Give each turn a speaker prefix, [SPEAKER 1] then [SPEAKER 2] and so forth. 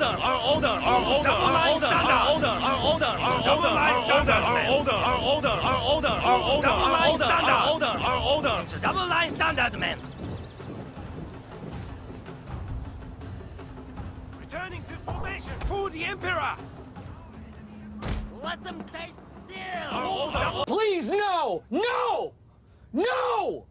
[SPEAKER 1] Double line standard, men. Returning to formation for the Emperor.
[SPEAKER 2] Let them taste still!
[SPEAKER 3] Please, no! No! No!